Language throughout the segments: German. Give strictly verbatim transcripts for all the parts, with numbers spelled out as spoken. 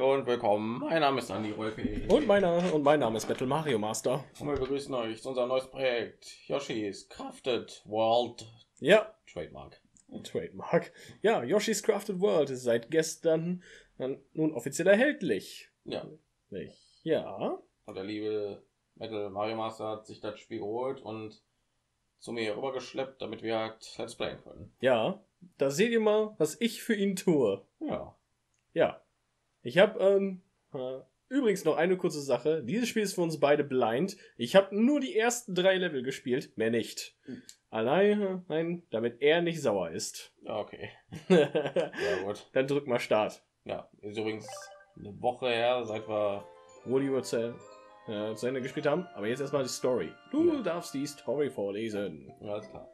und willkommen. Mein Name ist Andi Rolpe. Und meiner und mein Name ist Battle Mario Master. Und wir begrüßen euch zu unserem neues Projekt Yoshi's Crafted World. Ja. Trademark. Trademark. Ja, Yoshi's Crafted World ist seit gestern nun offiziell erhältlich. Ja. Ja. Und der liebe Battle Mario Master hat sich das Spiel geholt und zu mir rübergeschleppt, damit wir halt Let's Playen können. Ja. Da seht ihr mal, was ich für ihn tue. Ja. Ja. Ich habe ähm, äh, übrigens noch eine kurze Sache. Dieses Spiel ist für uns beide blind. Ich habe nur die ersten drei Level gespielt, mehr nicht. Mhm. Alleine, nein, damit er nicht sauer ist. Ja, okay. Ja, gut. Dann drück mal Start. Ja, ist übrigens eine Woche her, seit wir Woody wird zu, äh, zu Ende gespielt haben. Aber jetzt erstmal die Story. Du ja. darfst die Story vorlesen. Ja, alles klar.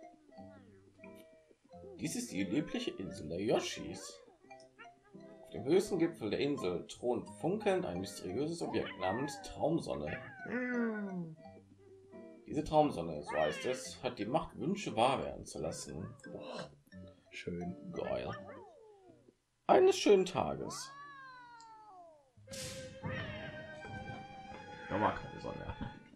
Dies ist die liebliche Insel der Yoshis. Auf dem höchsten Gipfel der Insel thront funkelnd ein mysteriöses Objekt namens Traumsonne. Diese Traumsonne, so heißt es, hat die Macht, Wünsche wahr werden zu lassen. Oh, schön. Geil. Eines schönen Tages. Da war keine Sonne.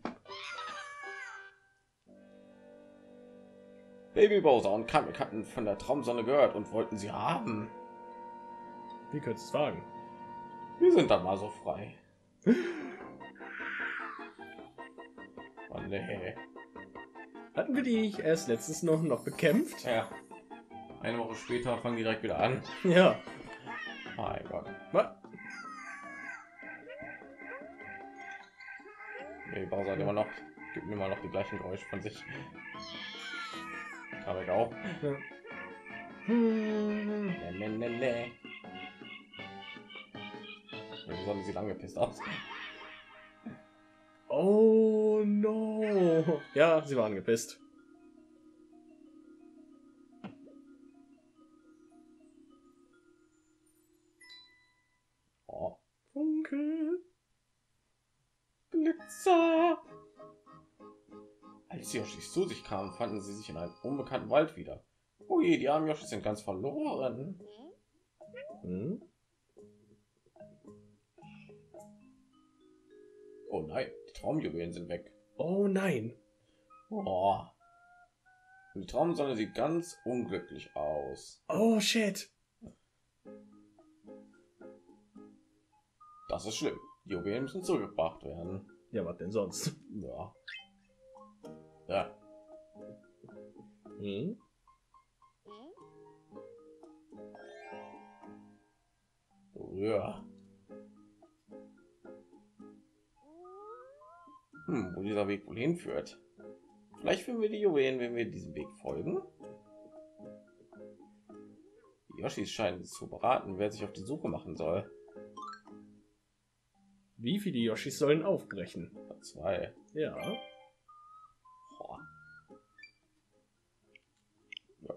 Baby Bowser und Kamek hatten von der Traumsonne gehört und wollten sie haben. Wie könntest du es wagen? Wir sind dann mal so frei. Oh, nee. Hatten wir die erst letztens noch, noch bekämpft? Ja. Eine Woche später fangen die direkt wieder an. Ja. Mein Gott. Was? Nee, Bowser hat immer noch, gibt mir mal noch die gleichen Geräusche von sich. Kamek auch. Ja. Hm. Nee, nee, nee. Besonders sieht angepisst aus. Oh no. Ja, sie waren angepisst. Oh. Funkel. Glitzer. Als die Yoshis zu sich kamen, fanden sie sich in einem unbekannten Wald wieder. Oh je, die armen Yoshis sind ganz verloren. Hm? Oh nein, die Traumjuwelen sind weg. Oh nein. Oh. Die Traumsonne sieht ganz unglücklich aus. Oh shit. Das ist schlimm. Die Juwelen müssen zurückgebracht werden. Ja, was denn sonst? Ja. Ja. Hm? Ja. Hm, wo dieser Weg wohl hinführt. Vielleicht finden wir die Juwelen, wenn wir diesem Weg folgen. Die Yoshis scheinen zu beraten, wer sich auf die Suche machen soll. Wie viele Yoshis sollen aufbrechen? Zwei. Ja. Boah. Ja.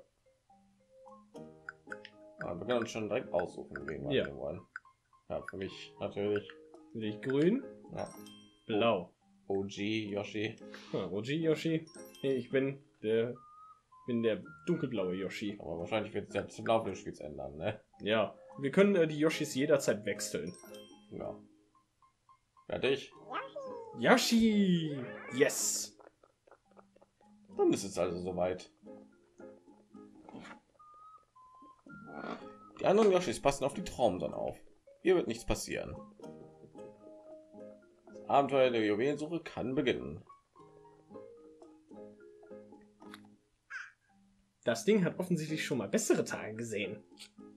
Aber wir können uns schon direkt aussuchen, wen wir Ja. wollen. Ja, für mich natürlich. Für dich grün? Ja. Blau. O G Yoshi. Ah, O G Yoshi. Ich bin der bin der dunkelblaue Yoshi. Aber wahrscheinlich wird es ja zum Laufe des Spiels ändern, ne? Ja. Wir können äh, die Yoshis jederzeit wechseln. Ja. Fertig. Yoshi! Yes! Dann ist es also soweit. Die anderen Yoshis passen auf die Traumsonne auf. Hier wird nichts passieren. Das Abenteuer der Juwelensuche kann beginnen. Das Ding hat offensichtlich schon mal bessere Tage gesehen.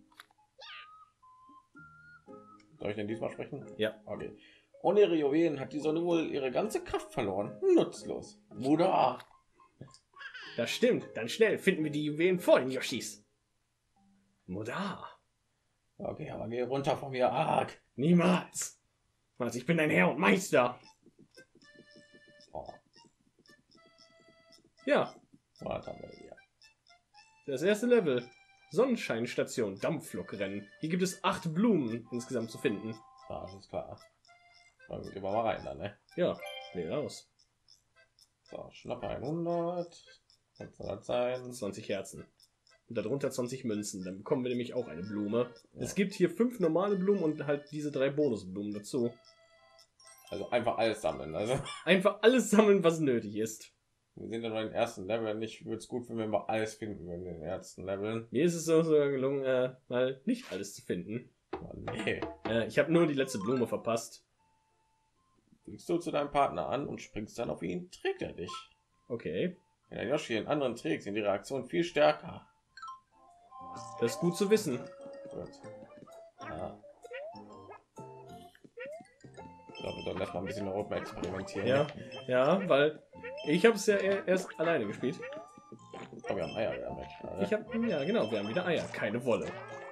Soll ich denn diesmal sprechen? Ja. Okay. Ohne ihre Juwelen hat die Sonne wohl ihre ganze Kraft verloren. Nutzlos. Bruder. Das stimmt. Dann schnell finden wir die Juwelen vor den Yoshis. Muda. Okay, aber geh runter von mir, arg. Niemals. Was, ich bin ein Herr und Meister. Oh. Ja. Was haben wir hier? Das erste Level. Sonnenscheinstation, Dampflokrennen. Hier gibt es acht Blumen insgesamt zu finden. Ja, das ist klar. Dann gehen wir mal rein, dann, ne? Ja, wähle aus. So, Schnappe hundert. Was soll das sein? zwanzig Herzen. Und darunter zwanzig Münzen. Dann bekommen wir nämlich auch eine Blume. Ja. Es gibt hier fünf normale Blumen und halt diese drei Bonusblumen dazu. Also einfach alles sammeln. Also Einfach alles sammeln, was nötig ist. wir sind ja noch im ersten Level. Nicht würde es gut, wenn wir mal alles finden in den ersten Leveln. Mir ist es so sogar gelungen, äh, mal nicht alles zu finden. Oh, nee. Äh, ich habe nur die letzte Blume verpasst. Fliegst du zu deinem Partner an und springst dann auf ihn, trägt er dich. Okay. Wenn der Yoshi den anderen trägt, sind die Reaktionen viel stärker. Das ist gut zu wissen. Gut. Ja. Ich glaube, wir sollten erstmal ein bisschen Roadmap experimentieren. Ja, ja, weil ich habe es ja e- erst alleine gespielt. Oh, wir haben Eier wieder weg. Oder? Ich habe, ja genau, wir haben wieder Eier, keine Wolle.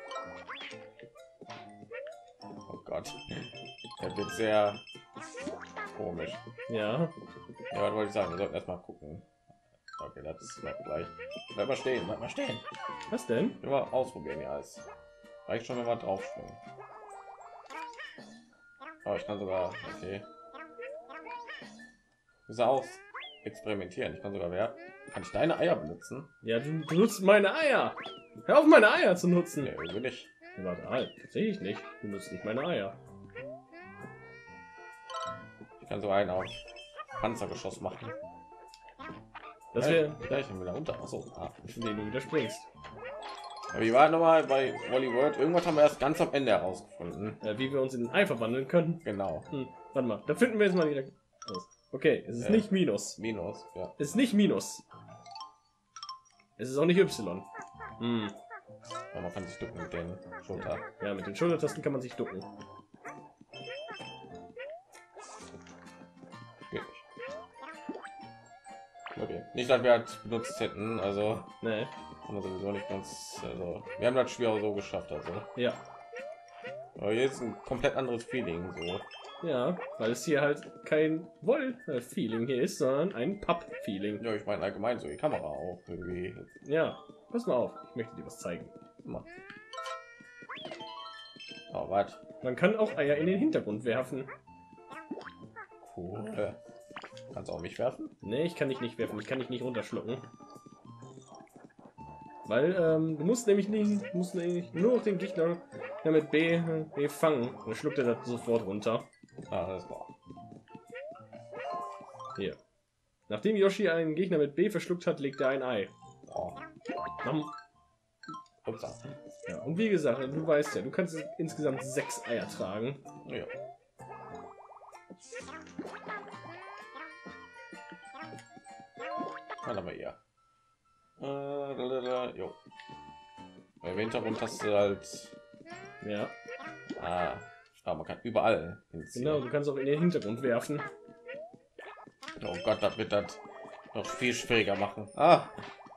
Oh Gott. Der wird sehr komisch. Ja, Ja, was wollte ich sagen? Wir sollten erstmal gucken. Okay, das ist gleich. Bleib mal stehen, bleib mal stehen. was denn? Wir mal ausprobieren ja alles. Reicht schon, wenn wir drauf springen. Aber ich kann sogar, okay. Ist aus experimentieren. Ich kann sogar wer. Kann ich deine Eier benutzen? Ja, du benutzt meine Eier. Hör auf, meine Eier zu nutzen. Nee, will nicht. Warte, halt, sehe ich nicht. Du nutzt nicht meine Eier. Ich kann so einen auf Panzergeschoss machen. Das wäre, gleich wieder unter. Achso, ah. indem du wieder springst. Aber wie war noch mal bei Wally World? Irgendwas haben wir erst ganz am Ende herausgefunden. Äh, wie wir uns in ein Ei verwandeln können. Genau. Hm, warte mal, da finden wir jetzt mal wieder. Los. Okay, es ist Ja. nicht Minus. Minus, ja. Es ist nicht Minus. Es ist auch nicht Y. Hm. Aber man kann sich ducken mit den Schulter. Ja, mit den Schultertasten kann man sich ducken. Geht nicht. Okay. Nicht, dass wir halt benutzt hätten, also Nee. haben wir sowieso nicht ganz. Also wir haben das Spiel auch so geschafft, also. Ja. Aber hier ist ein komplett anderes Feeling, so. Ja, weil es hier halt kein Woll-Feeling hier ist, sondern ein Papp-Feeling. Ja, ich meine allgemein so die Kamera auch irgendwie. Ja, pass mal auf, ich möchte dir was zeigen. Immer. Oh, was? Man kann auch Eier in den Hintergrund werfen. Cool. Kannst auch mich werfen? Nee, ich kann dich nicht werfen, ich kann dich nicht runterschlucken. Weil ähm, du musst nämlich nicht, du musst nämlich nur noch den Gegner ja, mit B, B fangen. Dann schluckt er das sofort runter. Ah, das war. Hier. Nachdem Yoshi einen Gegner mit B verschluckt hat, legt er ein Ei. Oh. Nam. Upsa. Ja, und wie gesagt, du weißt ja, du kannst insgesamt sechs Eier tragen. Ja. Kann aber eher. Äh, lalala, jo. Im Hintergrund hast du halt. Ja, Ah, aber man kann überall hinziehen. genau, du kannst auch in den Hintergrund werfen. Oh Gott, das wird das noch viel schwieriger machen. Ah.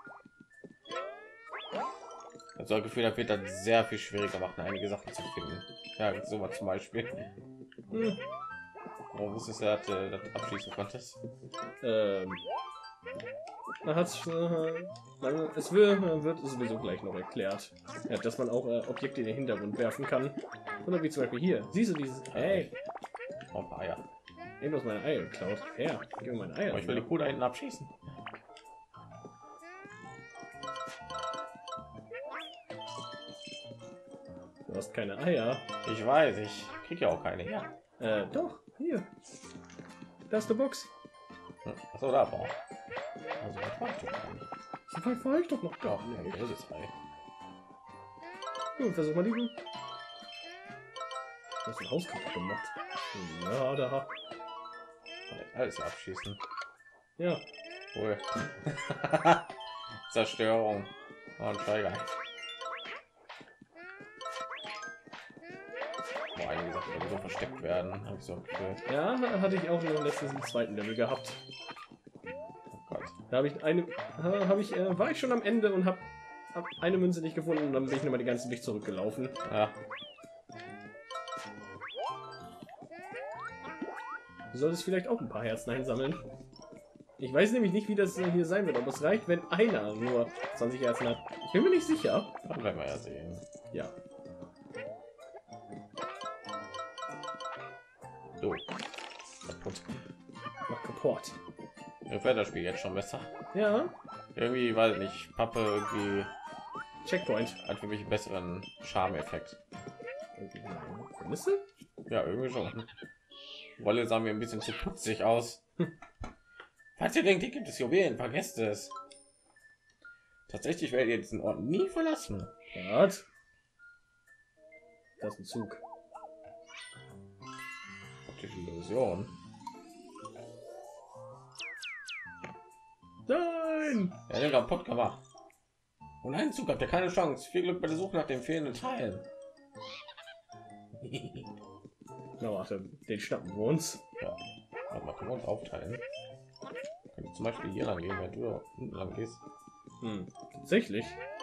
Also das Gefühl, das wird das sehr viel schwieriger machen, einige Sachen zu finden. Ja, so mal zum Beispiel. Hm. Oh, wusstest du, dass du das abschließen konntest? Ähm, man hat's, äh, man, es wird, wird sowieso gleich noch erklärt, ja, dass man auch äh, Objekte in den Hintergrund werfen kann. Oder wie zum Beispiel hier. Siehst du dieses? Hey, Oh, ein paar Eier. eben aus meine Eier geklaut. Ja, gib mir meine Eier. Aber ich will die Kuh da hinten abschießen. Du hast keine Eier. Ich weiß, ich krieg ja auch keine her. Äh, doch, hier. Das ist die Box. Achso, da war. Also, was war ich doch gar nicht. So weit war ich doch noch Doch, gar ein nicht. böses Ei. Gut, versuch mal die. Du hast ein Haus kaputt gemacht. Ja, da. Alles abschießen. Ja. Cool. Zerstörung. Oh, ein Steiger. Boah, einige Sachen die so versteckt werden. Hab ich so ein Gefühl. Ja, hatte ich auch nur letztens im zweiten Level gehabt. Oh Gott. Da habe ich eine, habe ich, äh, war ich schon am Ende und habe hab eine Münze nicht gefunden und dann bin ich nochmal den ganzen Weg zurückgelaufen. Ja. Du solltest vielleicht auch ein paar Herzen einsammeln. Ich weiß nämlich nicht, wie das hier sein wird, ob es reicht, wenn einer nur zwanzig Herzen hat. Ich bin mir nicht sicher. Das werden wir ja sehen. Ja. So. Kaputt. Mach kaputt. Mir fällt das Spiel jetzt schon besser. Ja. Irgendwie, weiß ich nicht, Pappe irgendwie Checkpoint. Hat für mich einen besseren Charme-Effekt. Vermisse? Ja, irgendwie schon. Wolle sah mir ein bisschen zu putzig aus. Falls ihr denkt, hier gibt es Juwelen, vergesst es. Tatsächlich werdet ihr diesen Ort nie verlassen. Was? Das ist ein Zug. Die Illusion. Nein! Er hat kaputt gemacht. Und ein Zug habt ihr keine Chance. Viel Glück bei der Suche nach den fehlenden Teilen. Na warte, den schnappen wir uns. Ja, warte mal, können wir uns aufteilen? Können wir zum Beispiel hier lang gehen, wenn du da unten lang gehst. Hm, tatsächlich.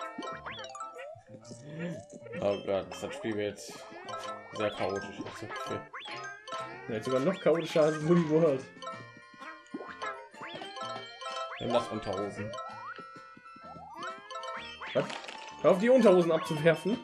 Oh Gott, das Spiel wird sehr chaotisch. Das ist okay. Ja, sogar noch chaotischer als Woody World. Nimm das Unterhosen. Was? Hör auf, die Unterhosen abzuwerfen.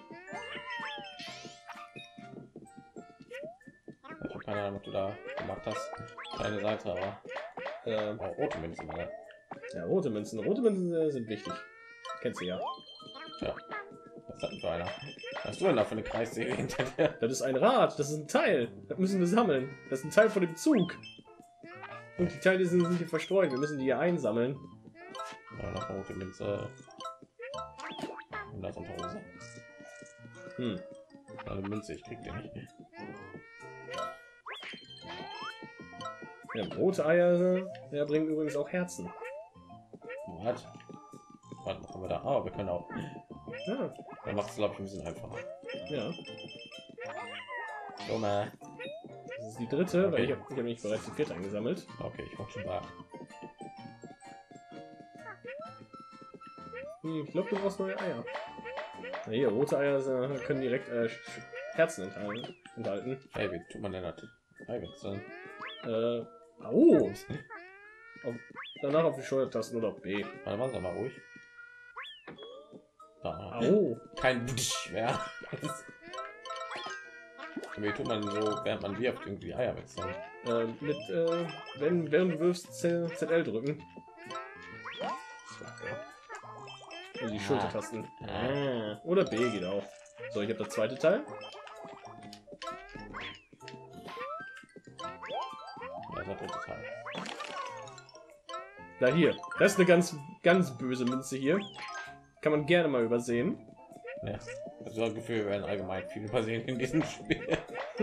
Ich habe keine Ahnung, was du da gemacht hast. Keine Seite, aber Ähm, oh, rote Münzen, oder? ja, rote Münzen. Rote Münzen äh, sind wichtig. Kennst du ja. Ja. Was ist das denn für einer? Was hast du denn da für eine Kreissäge hinter dir? Das ist ein Rad. Das ist ein Teil. Das müssen wir sammeln. Das ist ein Teil von dem Zug. Und die Teile sind hier verstreut. Wir müssen die hier einsammeln. Ja, noch eine rote Münze. Und das Unterhose. Hm. Eine Münze, ich krieg den nicht. Ja, rote Eier, der bringt übrigens auch Herzen. Was? Warte, machen wir da? Ah, wir können auch. Ja, Dann macht es, glaube ich, ein bisschen einfacher. ja. So, mal. Das ist die dritte, Okay. weil ich habe hab nicht bereits die vierte eingesammelt. Okay, ich wollte schon da. Hm, ich glaube, du brauchst neue Eier. Na hier, rote Eier äh, können direkt äh, Herzen enthalten. enthalten. Hey, wie tut man denn das? Ei wechseln. Äh, oh! Auf, danach auf die Steuertasten oder auf B. Warte mal, sag mal ruhig. Da. Au! Kein Butsch mehr. Wie tut man so, während man wirft, irgendwie Eier wechseln? Äh, mit, äh, wenn, während du wirfst, Z L drücken. Also die Ah. Schultertasten. Ah. Oder B geht auch. So, ich habe das zweite Teil. Ja, das dritte Teil. Da hier. Das ist eine ganz, ganz böse Münze hier. Kann man gerne mal übersehen. Ja. So ein Gefühl, wir werden allgemein viel übersehen in diesem Spiel.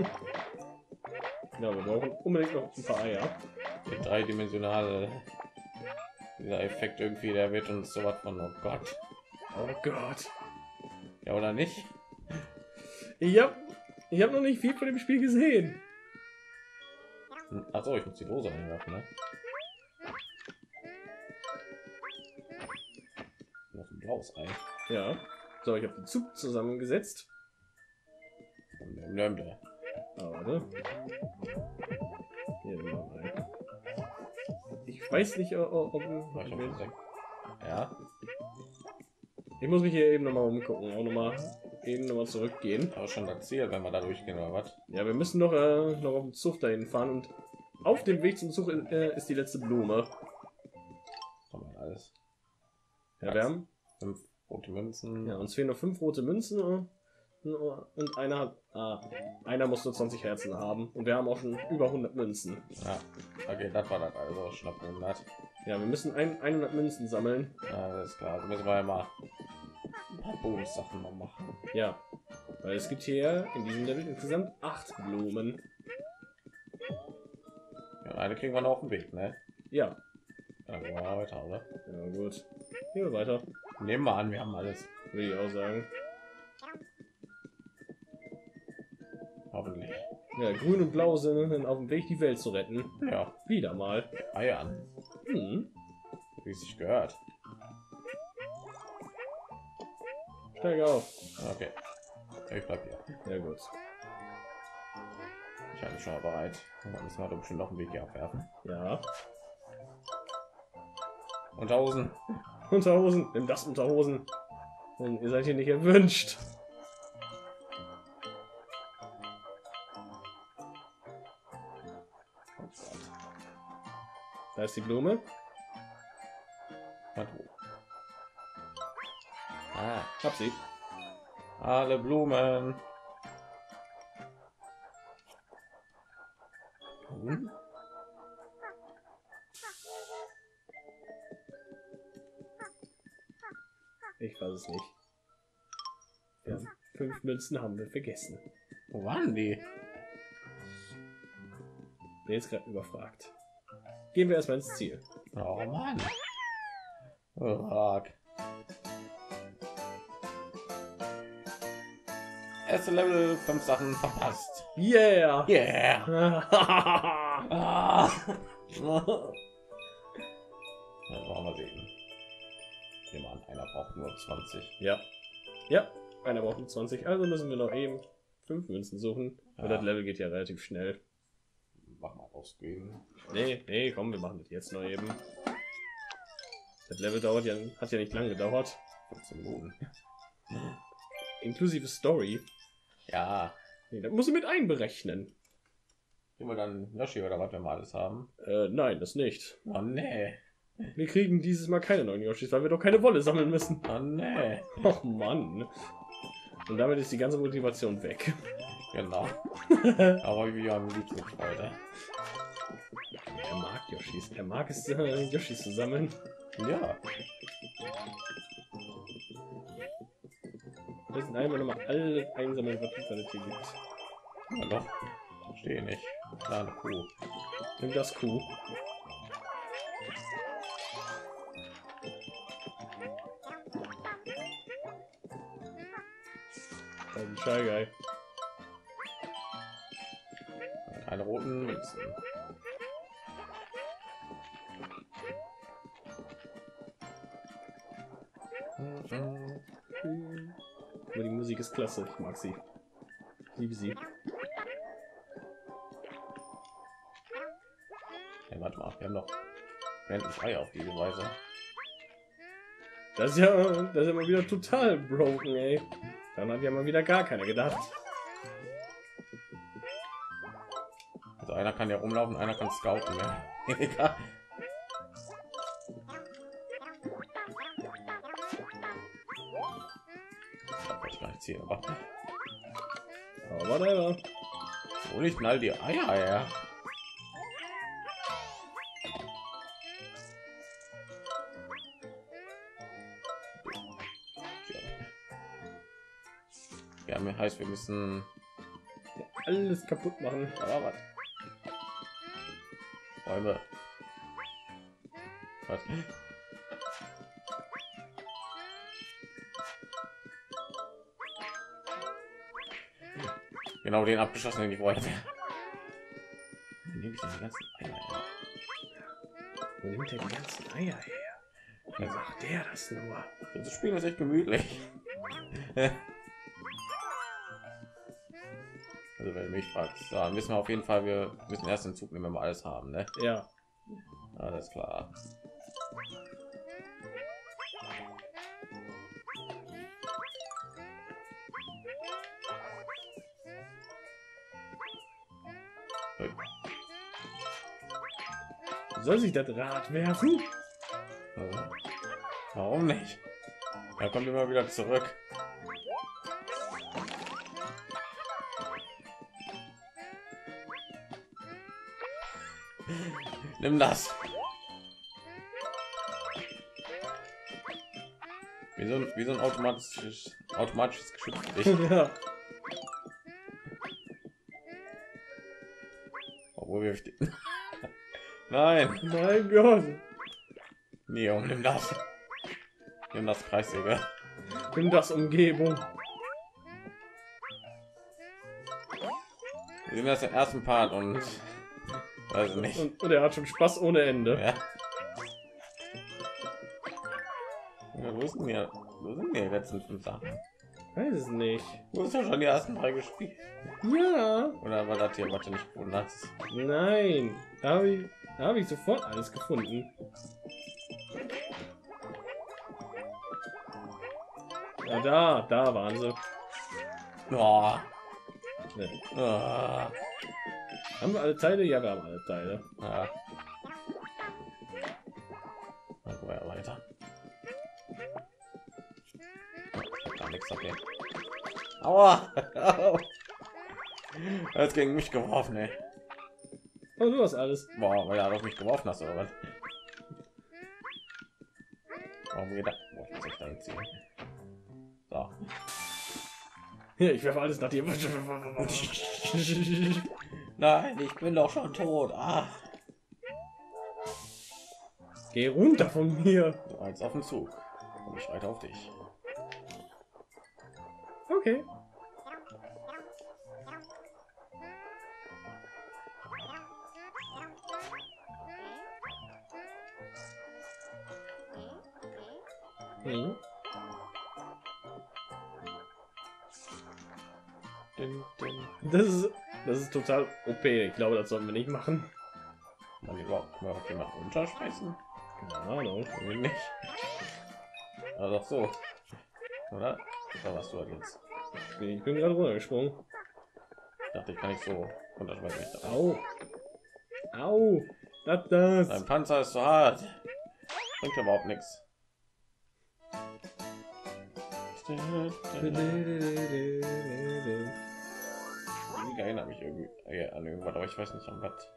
Ja, wir brauchen unbedingt noch ein paar Eier. Die dreidimensionale dieser Effekt irgendwie, der wird uns so was von, oh Gott. Oh Gott. Ja, oder nicht? Ich hab, ich hab noch nicht viel von dem Spiel gesehen. Achso, ich muss die Dose einwerfen, ne? Noch ein blaues Ei. Ja. So, ich habe den Zug zusammengesetzt. Nö, nö. Ah, warte. Hier, noch ein. Ich weiß nicht, ob... ob, Oh, ich hab schon sechs. Ja, ich muss mich hier eben noch mal umgucken. Auch noch mal eben noch mal zurückgehen. aber schon das Ziel, wenn wir da durchgehen oder was? Ja, wir müssen noch, äh, noch auf den Zug dahin fahren. Und auf dem Weg zum Zug äh, ist die letzte Blume. Haben wir alles. Ja, wir haben... Fünf rote Münzen. Ja, uns fehlen noch fünf rote Münzen. äh, Und einer hat... Ah, einer muss nur zwanzig Herzen haben. Und wir haben auch schon über hundert Münzen. Ja, okay, das war das also. Schnapp hundert. Ja, wir müssen ein, hundert Münzen sammeln. Ja, das ist klar. Also müssen wir ja mal ein paar Bonus-Sachen noch machen. Ja, weil es gibt hier in diesem Level insgesamt acht Blumen. Ja, eine kriegen wir noch auf dem Weg, ne? Ja, Dann gehen wir mal weiter, oder? ja gut. Hier weiter, Nehmen wir an, wir haben alles. würde ich auch sagen. Hoffentlich. Ja, grün und blau sind auf dem Weg, die Welt zu retten. Ja, Wieder mal. Eier an. Hm. Wie es sich gehört. Steig auf. Okay. Ich bleib hier. Ja gut. Ich halte schon mal bereit. Und dann müssen wir doch bestimmt noch einen Weg hier abwerfen. Ja. Unterhosen. Unterhosen. Nimm das Unterhosen. Und ihr seid hier nicht erwünscht. Da ist die Blume. Ah. Hab sie. Alle Blumen. Hm? Ich weiß es nicht. Ja, fünf Münzen haben wir vergessen. Wo waren die? Der ist gerade überfragt. Gehen wir erstmal ins Ziel. Oh Mann. Oh, erste Level, fünf Sachen verpasst. Yeah! Yeah. Ah. Ja, wollen wir sehen. Nehmen wir an, einer braucht nur zwanzig. Ja. Ja, einer braucht nur zwanzig. Also müssen wir noch eben fünf Münzen suchen. Ja. Und das Level geht ja relativ schnell. Mach mal ausgeben. Nee, nee, komm, wir machen das jetzt noch eben. Das Level dauert ja, hat ja nicht lange gedauert. fünfzehn Minuten. Inklusive Story. Ja. Nee, das musst du mit einberechnen. Nehmen wir dann Yoshi oder was wir mal alles haben? Äh, nein, das nicht. Oh nee. Wir kriegen dieses Mal keine neuen Yoshis, weil wir doch keine Wolle sammeln müssen. Oh nee. Och Mann. Und damit ist die ganze Motivation weg. Genau. Aber wie am liebsten Freude. Er mag Yoshis. Er mag es, äh, Yoshis zu sammeln. Ja. Das sind einmal nochmal alle einsammeln, was es alles hier gibt. Ja, doch. Verstehe nicht. Da eine Kuh. Nimm das Kuh. Ein Shy Guy. Keine roten Münzen. Aber die Musik ist klasse. Ich mag sie. Ich liebe sie. Hey, warte mal, wir haben noch endlich Eier auf diese Weise. Das ist ja, das ist ja mal wieder total broken, ey. Dann hat ja mal wieder gar keiner gedacht. Also einer kann ja rumlaufen, einer kann scouten. Ja. Egal. Ich gar nicht ziehen, aber Aber whatever. hol ich all die Eier her. Ja, mir heißt, wir müssen Alles kaputt machen. aber was? Bäume. Was? Genau den abgeschossen, den ich wollte. Wo nehme ich denn die ganzen Eier her? Wo nimmt er die ganzen Eier her? Wie macht der das nur? Das Spiel ist echt gemütlich. Also wenn du mich fragst, dann wissen wir auf jeden Fall, wir müssen erst den Zug nehmen, wenn wir alles haben, ne? Ja. Alles klar. Soll sich das Rad werfen? Also, warum nicht? Er kommt immer wieder zurück. Nimm das. Wie so ein, wie so ein automatisches automatisches Geschütz. Ja. Obwohl wir nein, Mein Gott. Neo, nimm das. Nimm das Kreissäge. Nimm das Umgebung. Wir sind das im ersten Part und weiß nicht. Und, und er hat schon Spaß ohne Ende. Ja. Ja, wo sind wir? Wo sind wir letzten fünf Sachen? Weiß es nicht. Du hast ja schon die ersten drei gespielt. Ja. Oder war das hier, was du nicht gefunden hast? Nein. Da habe ich, da habe ich sofort alles gefunden. Ja, da, da waren sie. Oh. Ne. Oh. Haben wir alle Teile? Ja, wir haben alle Teile. Ja. Dann gehen wir ja weiter. Ist okay. Aua! Er hat gegen mich geworfen, ey. Oh, du hast alles. Boah, weil er auf mich geworfen hast, oder was? Warum geht das? Boah, ich muss echt da hinziehen. So. Ja, ich werfe alles nach dir. Nein, ich bin doch schon tot. Ah. Geh runter von mir. Du eins auf den Zug. Und ich reite auf dich. Okay. Mhm. Das ist, das ist total O P. Ich glaube, das sollten wir nicht machen. Man überhaupt mal jemand runterschmeißen? Keine Ahnung. Irgendwie nicht. Aber doch so. Oder? Da warst du halt jetzt. Ich bin gerade runtergesprungen. Ich dachte, ich kann nicht so runterschmeißen. Ich dachte, Au. Au. Das, das. dein Panzer ist zu hart. Bringt überhaupt nichts. Ich erinnere mich irgendwie ja, an irgendwas, aber ich weiß nicht an was.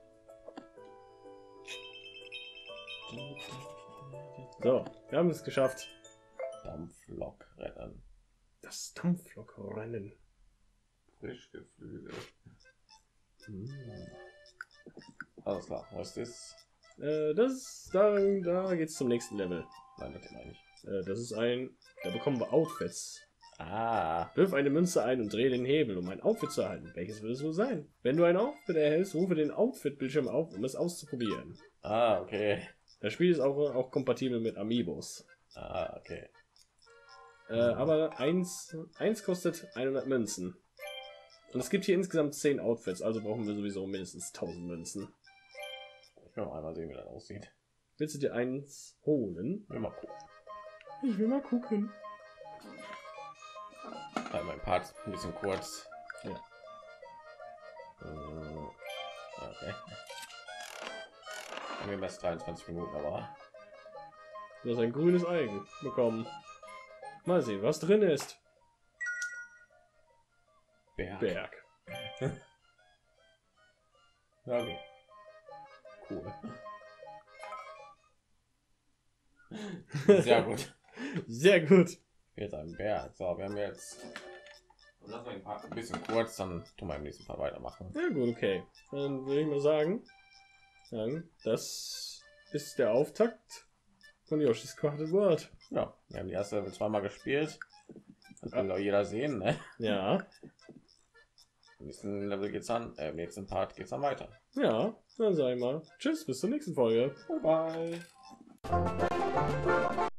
So, wir haben es geschafft. Dampflok rennen. Das Dampflokrennen. Frischgeflügel. Hm. Alles klar, was ist das? Äh, das da, da geht's zum nächsten Level. Nein, das meine ich. Äh, das ist ein, da bekommen wir Outfits. Ah, Wirf eine Münze ein und drehe den Hebel, um ein Outfit zu erhalten. Welches wird es wohl sein? Wenn du ein Outfit erhältst, rufe den Outfit-Bildschirm auf, um es auszuprobieren. ah, okay. Das Spiel ist auch, auch kompatibel mit Amiibos. Ah, okay. Äh, aber eins, eins kostet hundert Münzen. Und es gibt hier insgesamt zehn Outfits, also brauchen wir sowieso mindestens tausend Münzen. Ich will mal einmal sehen, wie das aussieht. Willst du dir eins holen? Will mal gucken. Ich will mal gucken. Ja, mein Part ist ein bisschen kurz. Ja. Okay. Wir haben erst dreiundzwanzig Minuten, aber Du hast ein grünes Ei bekommen. Mal sehen, was drin ist. Berg. Berg. Okay. Cool. Sehr gut. Sehr gut. Jetzt ein Berg. So, wir haben jetzt. Lass mal den Part ein bisschen kurz, dann tun wir im nächsten Part weitermachen. Ja gut, okay. Dann würde ich mal sagen, sagen, das ist der Auftakt von Yoshi's Crafted World. Ja, wir haben die erste Level zweimal gespielt. Das kann doch jeder sehen, ne? Ja. Im nächsten Level geht's an, äh, im nächsten Part geht's dann weiter. Ja, dann sag ich mal. Tschüss, bis zur nächsten Folge. Bye bye.